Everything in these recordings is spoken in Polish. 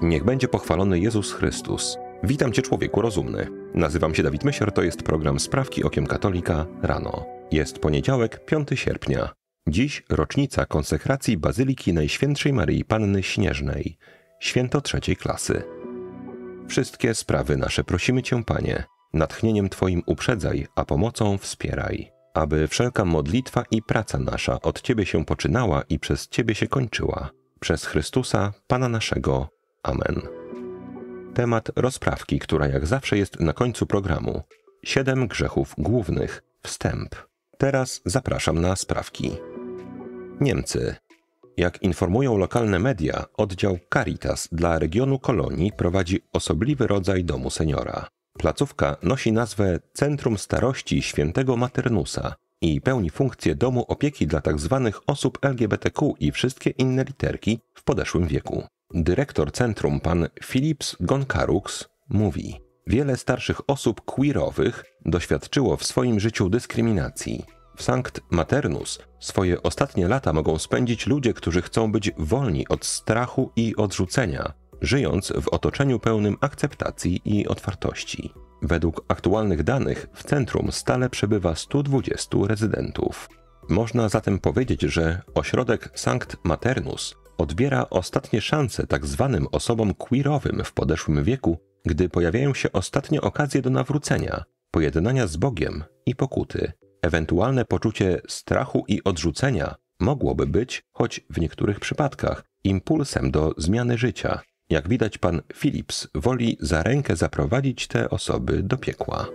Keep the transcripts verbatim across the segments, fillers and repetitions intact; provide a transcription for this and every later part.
Niech będzie pochwalony Jezus Chrystus. Witam Cię, człowieku rozumny. Nazywam się Dawid Mysior, to jest program Sprawki Okiem Katolika rano. Jest poniedziałek, piątego sierpnia. Dziś rocznica konsekracji Bazyliki Najświętszej Maryi Panny Śnieżnej, święto trzeciej klasy. Wszystkie sprawy nasze prosimy Cię, Panie, natchnieniem Twoim uprzedzaj, a pomocą wspieraj, aby wszelka modlitwa i praca nasza od Ciebie się poczynała i przez Ciebie się kończyła. Przez Chrystusa, Pana naszego. Amen. Temat rozprawki, która jak zawsze jest na końcu programu. Siedem grzechów głównych. Wstęp. Teraz zapraszam na sprawki. Niemcy. Jak informują lokalne media, oddział Caritas dla regionu Kolonii prowadzi osobliwy rodzaj domu seniora. Placówka nosi nazwę Centrum Starości Świętego Maternusa i pełni funkcję domu opieki dla tzw. osób L G B T Q i wszystkie inne literki w podeszłym wieku. Dyrektor centrum, pan Philips Gonkarux, mówi: wiele starszych osób queerowych doświadczyło w swoim życiu dyskryminacji. W Sankt Maternus swoje ostatnie lata mogą spędzić ludzie, którzy chcą być wolni od strachu i odrzucenia, żyjąc w otoczeniu pełnym akceptacji i otwartości. Według aktualnych danych w centrum stale przebywa stu dwudziestu rezydentów. Można zatem powiedzieć, że ośrodek Sankt Maternus odbiera ostatnie szanse tzw. osobom queerowym w podeszłym wieku, gdy pojawiają się ostatnie okazje do nawrócenia, pojednania z Bogiem i pokuty. Ewentualne poczucie strachu i odrzucenia mogłoby być, choć w niektórych przypadkach, impulsem do zmiany życia. Jak widać, pan Philips woli za rękę zaprowadzić te osoby do piekła.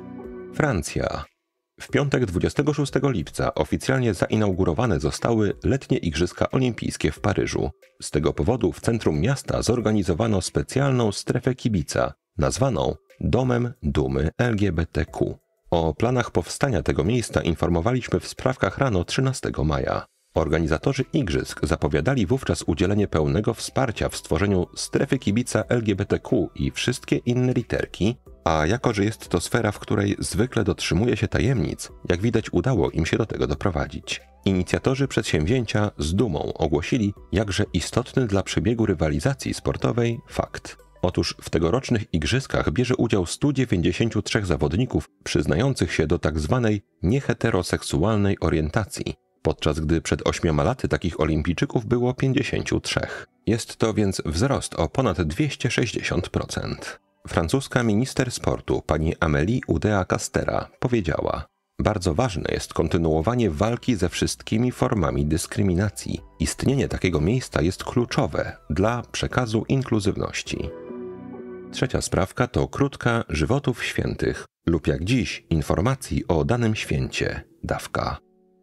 Francja. W piątek dwudziestego szóstego lipca oficjalnie zainaugurowane zostały letnie Igrzyska Olimpijskie w Paryżu. Z tego powodu w centrum miasta zorganizowano specjalną strefę kibica, nazwaną Domem Dumy L G B T Q. O planach powstania tego miejsca informowaliśmy w sprawkach rano trzynastego maja. Organizatorzy Igrzysk zapowiadali wówczas udzielenie pełnego wsparcia w stworzeniu strefy kibica L G B T Q i wszystkie inne literki, a jako że jest to sfera, w której zwykle dotrzymuje się tajemnic, jak widać udało im się do tego doprowadzić. Inicjatorzy przedsięwzięcia z dumą ogłosili jakże istotny dla przebiegu rywalizacji sportowej fakt. Otóż w tegorocznych igrzyskach bierze udział stu dziewięćdziesięciu trzech zawodników przyznających się do tzw. nieheteroseksualnej orientacji, podczas gdy przed ośmioma laty takich olimpijczyków było pięćdziesięciu trzech. Jest to więc wzrost o ponad dwieście sześćdziesiąt procent. Francuska minister sportu pani Amélie Oudéa-Castéra powiedziała: bardzo ważne jest kontynuowanie walki ze wszystkimi formami dyskryminacji. Istnienie takiego miejsca jest kluczowe dla przekazu inkluzywności. Trzecia sprawka to krótka żywotów świętych lub jak dziś informacji o danym święcie, dawka.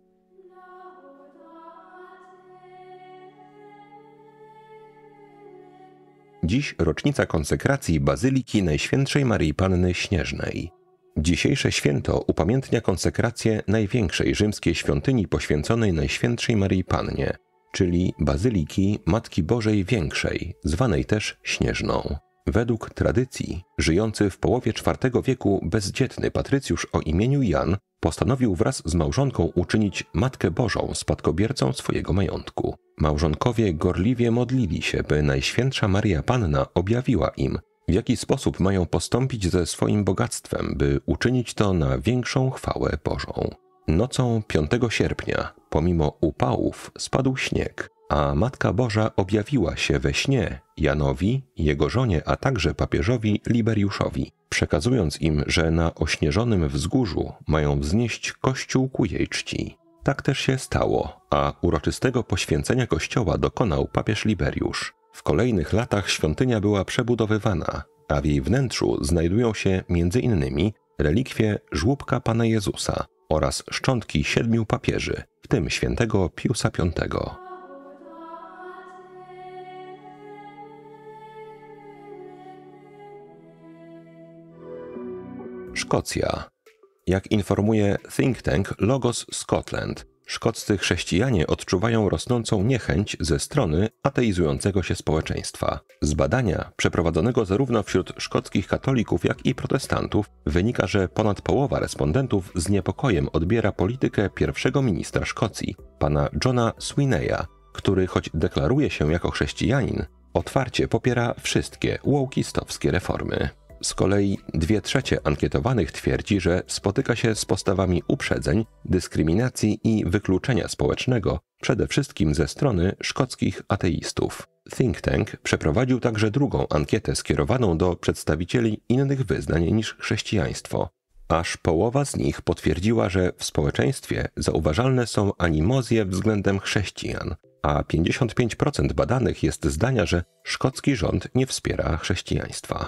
Dziś rocznica konsekracji Bazyliki Najświętszej Maryi Panny Śnieżnej. Dzisiejsze święto upamiętnia konsekrację największej rzymskiej świątyni poświęconej Najświętszej Maryi Pannie, czyli Bazyliki Matki Bożej Większej, zwanej też Śnieżną. Według tradycji, żyjący w połowie czwartego wieku bezdzietny patrycjusz o imieniu Jan postanowił wraz z małżonką uczynić Matkę Bożą spadkobiercą swojego majątku. Małżonkowie gorliwie modlili się, by Najświętsza Maryja Panna objawiła im, w jaki sposób mają postąpić ze swoim bogactwem, by uczynić to na większą chwałę Bożą. Nocą piątego sierpnia, pomimo upałów, spadł śnieg, a Matka Boża objawiła się we śnie Janowi, jego żonie, a także papieżowi Liberiuszowi, przekazując im, że na ośnieżonym wzgórzu mają wznieść kościół ku jej czci. Tak też się stało, a uroczystego poświęcenia kościoła dokonał papież Liberiusz. W kolejnych latach świątynia była przebudowywana, a w jej wnętrzu znajdują się między innymi relikwie żłóbka Pana Jezusa oraz szczątki siedmiu papieży, w tym świętego Piusa Piątego. Szkocja. Jak informuje think tank Logos Scotland, szkoccy chrześcijanie odczuwają rosnącą niechęć ze strony ateizującego się społeczeństwa. Z badania przeprowadzonego zarówno wśród szkockich katolików, jak i protestantów wynika, że ponad połowa respondentów z niepokojem odbiera politykę pierwszego ministra Szkocji, pana Johna Swineya, który choć deklaruje się jako chrześcijanin, otwarcie popiera wszystkie wokeistowskie reformy. Z kolei dwie trzecie ankietowanych twierdzi, że spotyka się z postawami uprzedzeń, dyskryminacji i wykluczenia społecznego, przede wszystkim ze strony szkockich ateistów. Think Tank przeprowadził także drugą ankietę skierowaną do przedstawicieli innych wyznań niż chrześcijaństwo. Aż połowa z nich potwierdziła, że w społeczeństwie zauważalne są animozje względem chrześcijan, a pięćdziesiąt pięć procent badanych jest zdania, że szkocki rząd nie wspiera chrześcijaństwa.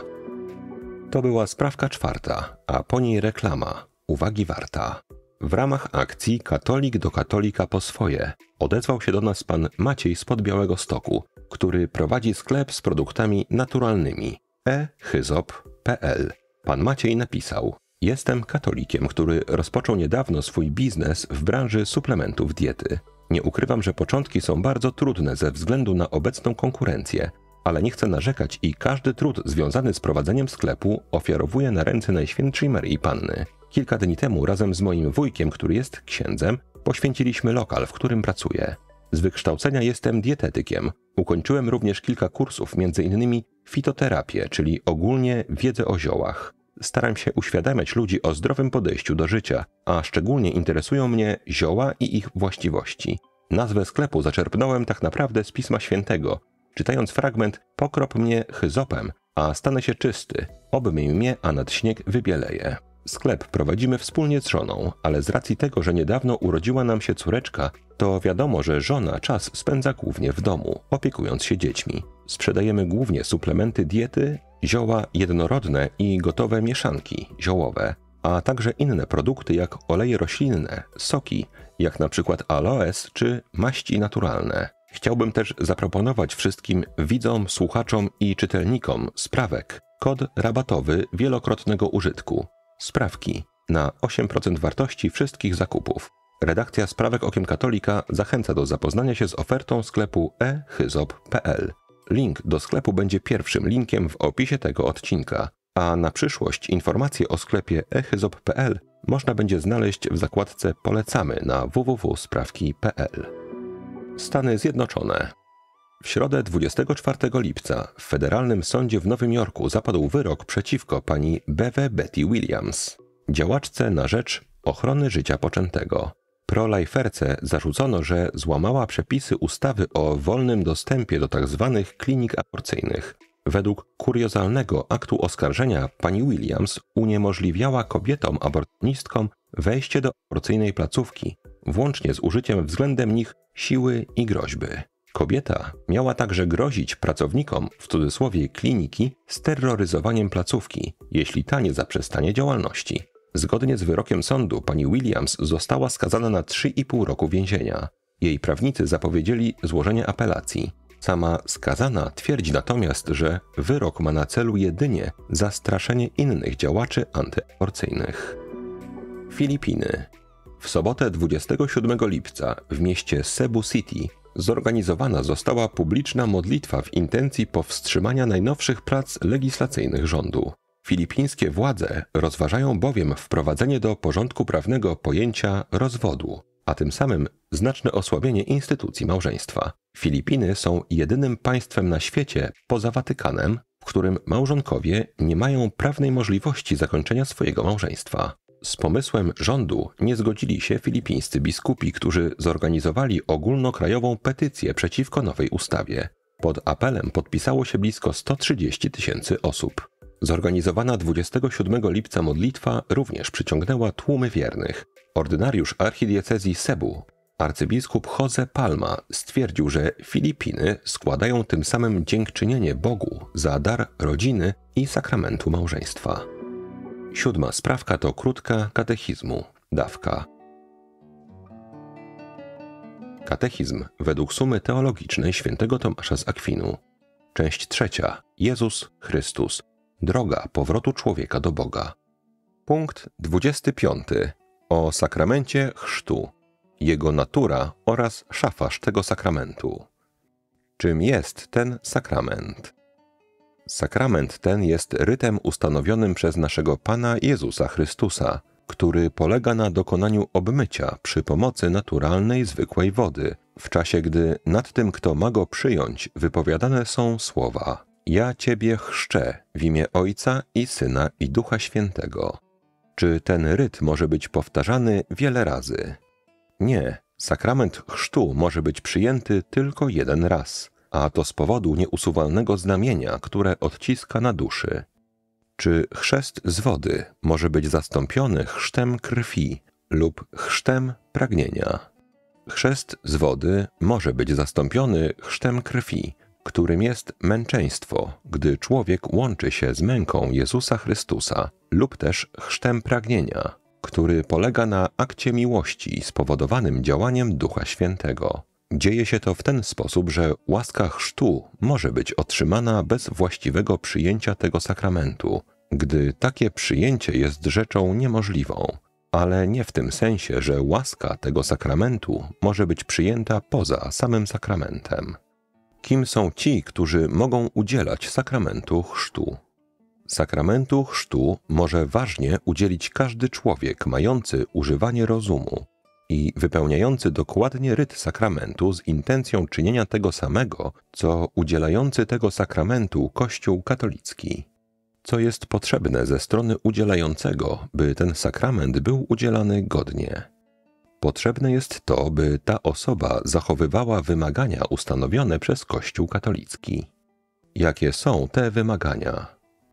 To była sprawka czwarta, a po niej reklama. Uwagi warta. W ramach akcji Katolik do katolika po swoje odezwał się do nas pan Maciej spod Białegostoku, który prowadzi sklep z produktami naturalnymi e hyzop kropka p l. Pan Maciej napisał: Jestem katolikiem, który rozpoczął niedawno swój biznes w branży suplementów diety. Nie ukrywam, że początki są bardzo trudne ze względu na obecną konkurencję, ale nie chcę narzekać i każdy trud związany z prowadzeniem sklepu ofiarowuję na ręce Najświętszej Maryi Panny. Kilka dni temu razem z moim wujkiem, który jest księdzem, poświęciliśmy lokal, w którym pracuję. Z wykształcenia jestem dietetykiem. Ukończyłem również kilka kursów, między innymi fitoterapię, czyli ogólnie wiedzę o ziołach. Staram się uświadamiać ludzi o zdrowym podejściu do życia, a szczególnie interesują mnie zioła i ich właściwości. Nazwę sklepu zaczerpnąłem tak naprawdę z Pisma Świętego, czytając fragment: Pokrop mnie hyzopem, a stanę się czysty, obmyj mnie, a nad śnieg wybieleje. Sklep prowadzimy wspólnie z żoną, ale z racji tego, że niedawno urodziła nam się córeczka, to wiadomo, że żona czas spędza głównie w domu, opiekując się dziećmi. Sprzedajemy głównie suplementy diety, zioła jednorodne i gotowe mieszanki ziołowe, a także inne produkty jak oleje roślinne, soki, jak na przykład aloes czy maści naturalne. Chciałbym też zaproponować wszystkim widzom, słuchaczom i czytelnikom sprawek kod rabatowy wielokrotnego użytku. Sprawki na osiem procent wartości wszystkich zakupów. Redakcja Sprawek Okiem Katolika zachęca do zapoznania się z ofertą sklepu e hyzop kropka p l. Link do sklepu będzie pierwszym linkiem w opisie tego odcinka, a na przyszłość informacje o sklepie e hyzop kropka p l można będzie znaleźć w zakładce Polecamy na w w w kropka sprawki kropka p l. Stany Zjednoczone. W środę dwudziestego czwartego lipca w Federalnym Sądzie w Nowym Jorku zapadł wyrok przeciwko pani Bewe Betty Williams, działaczce na rzecz ochrony życia poczętego. Pro-liferce zarzucono, że złamała przepisy ustawy o wolnym dostępie do tzw. klinik aborcyjnych. Według kuriozalnego aktu oskarżenia pani Williams uniemożliwiała kobietom aborcjonistkom wejście do aborcyjnej placówki, włącznie z użyciem względem nich siły i groźby. Kobieta miała także grozić pracownikom, w cudzysłowie kliniki, steroryzowaniem placówki, jeśli ta nie zaprzestanie działalności. Zgodnie z wyrokiem sądu pani Williams została skazana na trzy i pół roku więzienia. Jej prawnicy zapowiedzieli złożenie apelacji. Sama skazana twierdzi natomiast, że wyrok ma na celu jedynie zastraszenie innych działaczy antyaborcyjnych. Filipiny. W sobotę dwudziestego siódmego lipca w mieście Cebu City zorganizowana została publiczna modlitwa w intencji powstrzymania najnowszych prac legislacyjnych rządu. Filipińskie władze rozważają bowiem wprowadzenie do porządku prawnego pojęcia rozwodu, a tym samym znaczne osłabienie instytucji małżeństwa. Filipiny są jedynym państwem na świecie poza Watykanem, w którym małżonkowie nie mają prawnej możliwości zakończenia swojego małżeństwa. Z pomysłem rządu nie zgodzili się filipińscy biskupi, którzy zorganizowali ogólnokrajową petycję przeciwko nowej ustawie. Pod apelem podpisało się blisko sto trzydzieści tysięcy osób. Zorganizowana dwudziestego siódmego lipca modlitwa również przyciągnęła tłumy wiernych. Ordynariusz archidiecezji Cebu, arcybiskup Jose Palma, stwierdził, że Filipiny składają tym samym dziękczynienie Bogu za dar rodziny i sakramentu małżeństwa. Siódma sprawka to krótka katechizmu, dawka. Katechizm według sumy teologicznej świętego Tomasza z Akwinu. Część trzecia. Jezus Chrystus. Droga powrotu człowieka do Boga. Punkt dwudziesty piąty. O sakramencie chrztu. Jego natura oraz szafarz tego sakramentu. Czym jest ten sakrament? Sakrament ten jest rytem ustanowionym przez naszego Pana Jezusa Chrystusa, który polega na dokonaniu obmycia przy pomocy naturalnej, zwykłej wody, w czasie gdy nad tym, kto ma go przyjąć, wypowiadane są słowa: ja Ciebie chrzczę w imię Ojca i Syna i Ducha Świętego. Czy ten ryt może być powtarzany wiele razy? Nie, sakrament chrztu może być przyjęty tylko jeden raz, a to z powodu nieusuwalnego znamienia, które odciska na duszy. Czy chrzest z wody może być zastąpiony chrztem krwi lub chrztem pragnienia? Chrzest z wody może być zastąpiony chrztem krwi, którym jest męczeństwo, gdy człowiek łączy się z męką Jezusa Chrystusa, lub też chrztem pragnienia, który polega na akcie miłości spowodowanym działaniem Ducha Świętego. Dzieje się to w ten sposób, że łaska chrztu może być otrzymana bez właściwego przyjęcia tego sakramentu, gdy takie przyjęcie jest rzeczą niemożliwą, ale nie w tym sensie, że łaska tego sakramentu może być przyjęta poza samym sakramentem. Kim są ci, którzy mogą udzielać sakramentu chrztu? Sakramentu chrztu może ważnie udzielić każdy człowiek mający używanie rozumu i wypełniający dokładnie ryt sakramentu z intencją czynienia tego samego, co udzielający tego sakramentu Kościół katolicki. Co jest potrzebne ze strony udzielającego, by ten sakrament był udzielany godnie? Potrzebne jest to, by ta osoba zachowywała wymagania ustanowione przez Kościół katolicki. Jakie są te wymagania?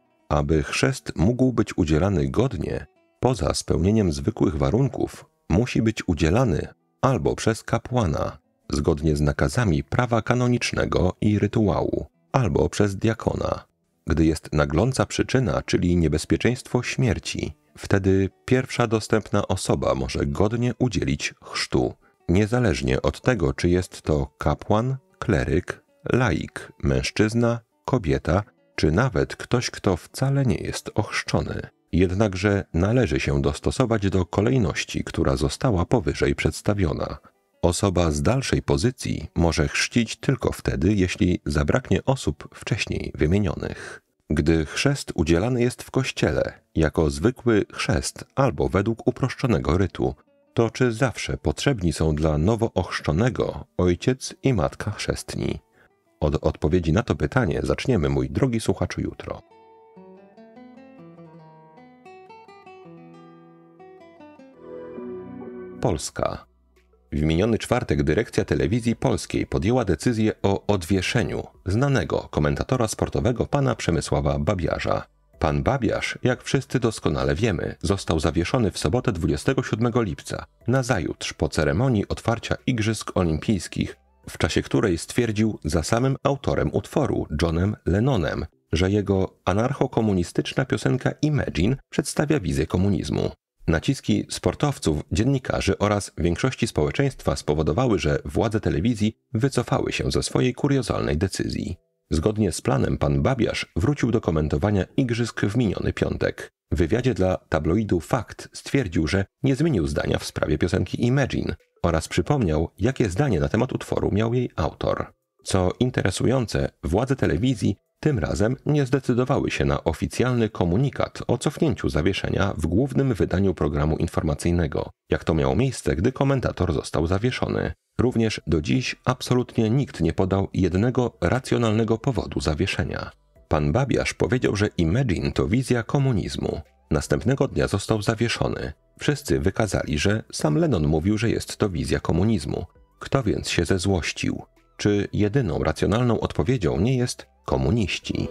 Aby chrzest mógł być udzielany godnie, poza spełnieniem zwykłych warunków, musi być udzielany albo przez kapłana, zgodnie z nakazami prawa kanonicznego i rytuału, albo przez diakona. Gdy jest nagląca przyczyna, czyli niebezpieczeństwo śmierci, wtedy pierwsza dostępna osoba może godnie udzielić chrztu, niezależnie od tego, czy jest to kapłan, kleryk, laik, mężczyzna, kobieta, czy nawet ktoś, kto wcale nie jest ochrzczony. Jednakże należy się dostosować do kolejności, która została powyżej przedstawiona. Osoba z dalszej pozycji może chrzcić tylko wtedy, jeśli zabraknie osób wcześniej wymienionych. Gdy chrzest udzielany jest w kościele, jako zwykły chrzest albo według uproszczonego rytu, to czy zawsze potrzebni są dla nowo ochrzczonego ojciec i matka chrzestni? Od odpowiedzi na to pytanie zaczniemy, mój drogi słuchaczu, jutro. Polska. W miniony czwartek dyrekcja Telewizji Polskiej podjęła decyzję o odwieszeniu znanego komentatora sportowego pana Przemysława Babiarza. Pan Babiarz, jak wszyscy doskonale wiemy, został zawieszony w sobotę dwudziestego siódmego lipca, nazajutrz po ceremonii otwarcia Igrzysk Olimpijskich, w czasie której stwierdził za samym autorem utworu, Johnem Lennonem, że jego anarcho-komunistyczna piosenka Imagine przedstawia wizję komunizmu. Naciski sportowców, dziennikarzy oraz większości społeczeństwa spowodowały, że władze telewizji wycofały się ze swojej kuriozalnej decyzji. Zgodnie z planem pan Babiarz wrócił do komentowania igrzysk w miniony piątek. W wywiadzie dla tabloidu Fakt stwierdził, że nie zmienił zdania w sprawie piosenki Imagine oraz przypomniał, jakie zdanie na temat utworu miał jej autor. Co interesujące, władze telewizji tym razem nie zdecydowały się na oficjalny komunikat o cofnięciu zawieszenia w głównym wydaniu programu informacyjnego, jak to miało miejsce, gdy komentator został zawieszony. Również do dziś absolutnie nikt nie podał jednego racjonalnego powodu zawieszenia. Pan Babiarz powiedział, że Imagine to wizja komunizmu. Następnego dnia został zawieszony. Wszyscy wykazali, że sam Lennon mówił, że jest to wizja komunizmu. Kto więc się zezłościł? Czy jedyną racjonalną odpowiedzią nie jest komuniści?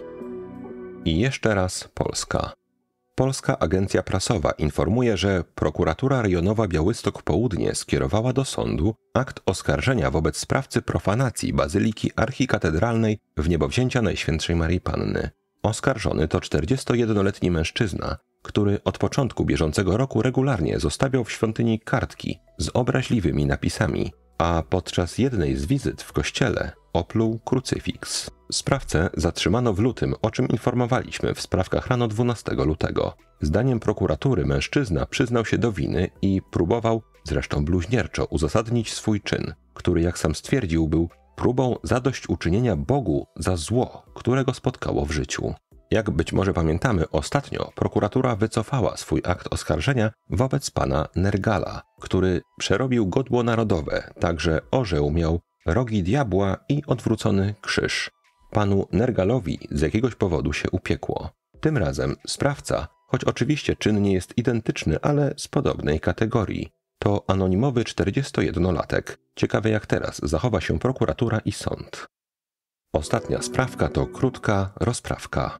I jeszcze raz Polska. Polska Agencja Prasowa informuje, że prokuratura rejonowa Białystok Południe skierowała do sądu akt oskarżenia wobec sprawcy profanacji Bazyliki Archikatedralnej w niebowzięcia Najświętszej Maryi Panny. Oskarżony to czterdziestojednoletni mężczyzna, który od początku bieżącego roku regularnie zostawiał w świątyni kartki z obraźliwymi napisami, a podczas jednej z wizyt w kościele opluł krucyfiks. Sprawcę zatrzymano w lutym, o czym informowaliśmy w sprawkach rano dwunastego lutego. Zdaniem prokuratury mężczyzna przyznał się do winy i próbował, zresztą bluźnierczo, uzasadnić swój czyn, który, jak sam stwierdził, był próbą zadośćuczynienia Bogu za zło, które go spotkało w życiu. Jak być może pamiętamy, ostatnio prokuratura wycofała swój akt oskarżenia wobec pana Nergala, który przerobił godło narodowe, tak że orzeł miał rogi diabła i odwrócony krzyż. Panu Nergalowi z jakiegoś powodu się upiekło. Tym razem sprawca, choć oczywiście czyn nie jest identyczny, ale z podobnej kategorii. To anonimowy czterdziestojednolatek. Ciekawe jak teraz zachowa się prokuratura i sąd. Ostatnia sprawka to krótka rozprawka.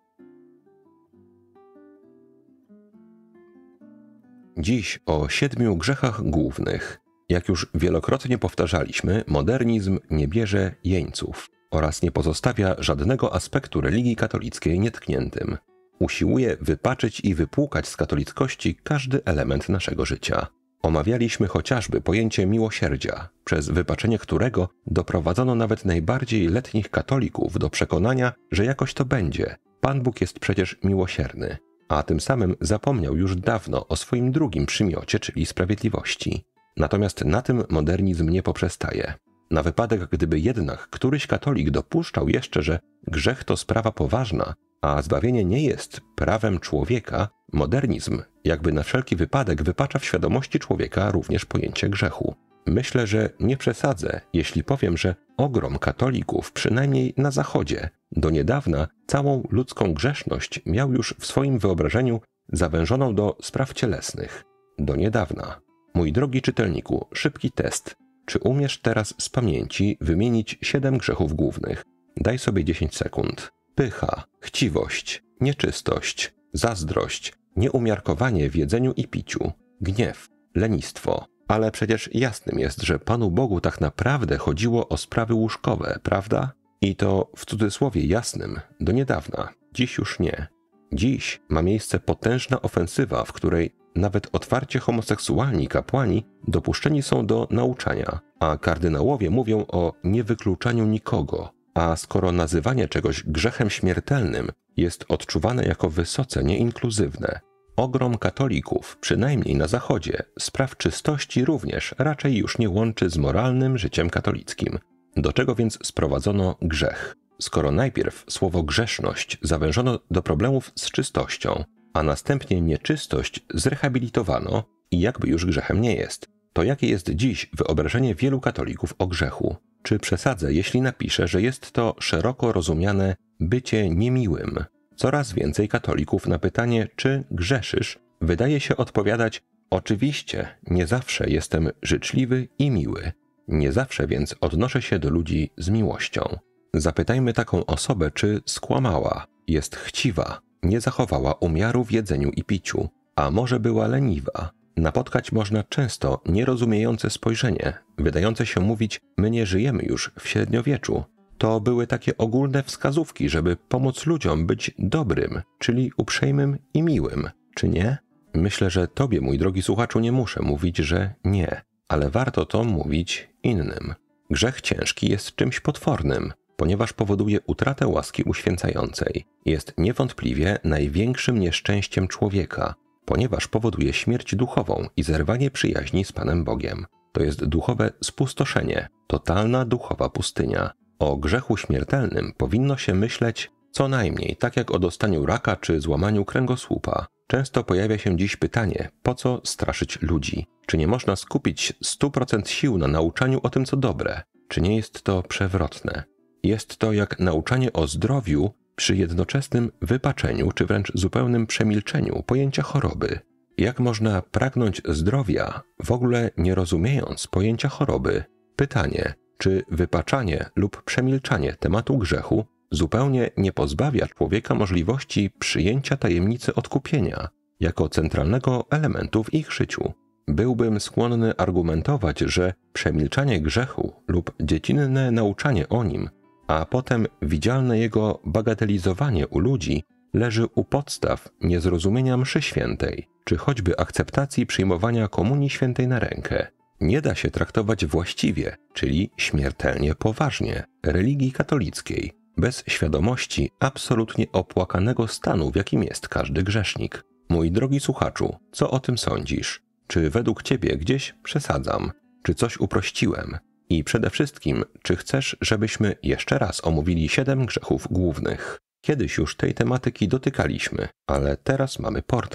Dziś o siedmiu grzechach głównych. Jak już wielokrotnie powtarzaliśmy, modernizm nie bierze jeńców oraz nie pozostawia żadnego aspektu religii katolickiej nietkniętym. Usiłuje wypaczyć i wypłukać z katolickości każdy element naszego życia. Omawialiśmy chociażby pojęcie miłosierdzia, przez wypaczenie którego doprowadzono nawet najbardziej letnich katolików do przekonania, że jakoś to będzie. Pan Bóg jest przecież miłosierny, a tym samym zapomniał już dawno o swoim drugim przymiocie, czyli sprawiedliwości. Natomiast na tym modernizm nie poprzestaje. Na wypadek, gdyby jednak któryś katolik dopuszczał jeszcze, że grzech to sprawa poważna, a zbawienie nie jest prawem człowieka, modernizm jakby na wszelki wypadek wypacza w świadomości człowieka również pojęcie grzechu. Myślę, że nie przesadzę, jeśli powiem, że ogrom katolików, przynajmniej na Zachodzie, do niedawna całą ludzką grzeszność miał już w swoim wyobrażeniu zawężoną do spraw cielesnych. Do niedawna. Mój drogi czytelniku, szybki test. Czy umiesz teraz z pamięci wymienić siedem grzechów głównych? Daj sobie dziesięć sekund. Pycha, chciwość, nieczystość, zazdrość, nieumiarkowanie w jedzeniu i piciu, gniew, lenistwo. Ale przecież jasnym jest, że Panu Bogu tak naprawdę chodziło o sprawy łóżkowe, prawda? I to w cudzysłowie jasnym, do niedawna. Dziś już nie. Dziś ma miejsce potężna ofensywa, w której nawet otwarcie homoseksualni kapłani dopuszczeni są do nauczania, a kardynałowie mówią o niewykluczaniu nikogo. A skoro nazywanie czegoś grzechem śmiertelnym jest odczuwane jako wysoce nieinkluzywne, ogrom katolików, przynajmniej na Zachodzie, spraw czystości również raczej już nie łączy z moralnym życiem katolickim. Do czego więc sprowadzono grzech? Skoro najpierw słowo grzeszność zawężono do problemów z czystością, a następnie nieczystość zrehabilitowano i jakby już grzechem nie jest, to jakie jest dziś wyobrażenie wielu katolików o grzechu? Czy przesadzę, jeśli napiszę, że jest to szeroko rozumiane bycie niemiłym? Coraz więcej katolików na pytanie, czy grzeszysz, wydaje się odpowiadać: oczywiście, nie zawsze jestem życzliwy i miły. Nie zawsze więc odnoszę się do ludzi z miłością. Zapytajmy taką osobę, czy skłamała, jest chciwa, nie zachowała umiaru w jedzeniu i piciu, a może była leniwa. Napotkać można często nierozumiejące spojrzenie, wydające się mówić: my nie żyjemy już w średniowieczu. To były takie ogólne wskazówki, żeby pomóc ludziom być dobrym, czyli uprzejmym i miłym, czy nie? Myślę, że tobie, mój drogi słuchaczu, nie muszę mówić, że nie, ale warto to mówić innym. Grzech ciężki jest czymś potwornym, ponieważ powoduje utratę łaski uświęcającej. Jest niewątpliwie największym nieszczęściem człowieka, ponieważ powoduje śmierć duchową i zerwanie przyjaźni z Panem Bogiem. To jest duchowe spustoszenie, totalna duchowa pustynia. O grzechu śmiertelnym powinno się myśleć co najmniej tak jak o dostaniu raka czy złamaniu kręgosłupa. Często pojawia się dziś pytanie, po co straszyć ludzi? Czy nie można skupić stu procent sił na nauczaniu o tym, co dobre? Czy nie jest to przewrotne? Jest to jak nauczanie o zdrowiu przy jednoczesnym wypaczeniu czy wręcz zupełnym przemilczeniu pojęcia choroby. Jak można pragnąć zdrowia, w ogóle nie rozumiejąc pojęcia choroby? Pytanie, czy wypaczanie lub przemilczanie tematu grzechu zupełnie nie pozbawia człowieka możliwości przyjęcia tajemnicy odkupienia jako centralnego elementu w ich życiu? Byłbym skłonny argumentować, że przemilczanie grzechu lub dziecinne nauczanie o nim, a potem widzialne jego bagatelizowanie u ludzi leży u podstaw niezrozumienia mszy świętej, czy choćby akceptacji przyjmowania komunii świętej na rękę. Nie da się traktować właściwie, czyli śmiertelnie poważnie, religii katolickiej, bez świadomości absolutnie opłakanego stanu, w jakim jest każdy grzesznik. Mój drogi słuchaczu, co o tym sądzisz? Czy według ciebie gdzieś przesadzam? Czy coś uprościłem? I przede wszystkim, czy chcesz, żebyśmy jeszcze raz omówili siedem grzechów głównych? Kiedyś już tej tematyki dotykaliśmy, ale teraz mamy portal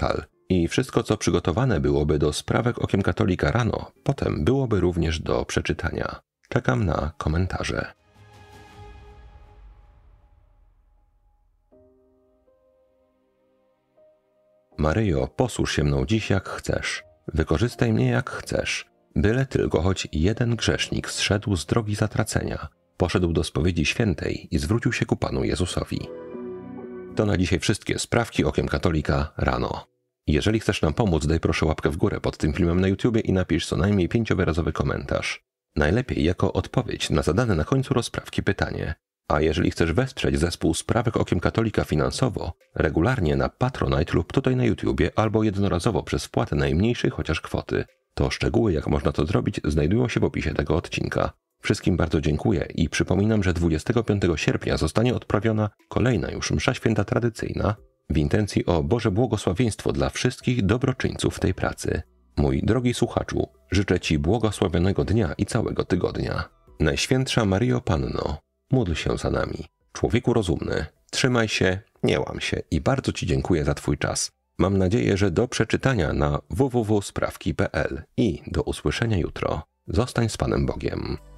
I wszystko, co przygotowane byłoby do sprawek Okiem Katolika rano, potem byłoby również do przeczytania. Czekam na komentarze. Maryjo, posłuż się mną dziś jak chcesz. Wykorzystaj mnie jak chcesz. Byle tylko choć jeden grzesznik zszedł z drogi zatracenia, poszedł do spowiedzi świętej i zwrócił się ku Panu Jezusowi. To na dzisiaj wszystkie sprawki Okiem Katolika rano. Jeżeli chcesz nam pomóc, daj proszę łapkę w górę pod tym filmem na YouTubie i napisz co najmniej pięciowyrazowy komentarz. Najlepiej jako odpowiedź na zadane na końcu rozprawki pytanie. A jeżeli chcesz wesprzeć zespół Sprawek Okiem Katolika finansowo, regularnie na Patronite lub tutaj na YouTubie albo jednorazowo przez wpłatę najmniejszej chociaż kwoty, to szczegóły jak można to zrobić znajdują się w opisie tego odcinka. Wszystkim bardzo dziękuję i przypominam, że dwudziestego piątego sierpnia zostanie odprawiona kolejna już msza święta tradycyjna w intencji o Boże błogosławieństwo dla wszystkich dobroczyńców tej pracy. Mój drogi słuchaczu, życzę Ci błogosławionego dnia i całego tygodnia. Najświętsza Maryjo Panno, módl się za nami. Człowieku rozumny, trzymaj się, nie łam się i bardzo Ci dziękuję za Twój czas. Mam nadzieję, że do przeczytania na w w w kropka sprawki kropka p l i do usłyszenia jutro. Zostań z Panem Bogiem.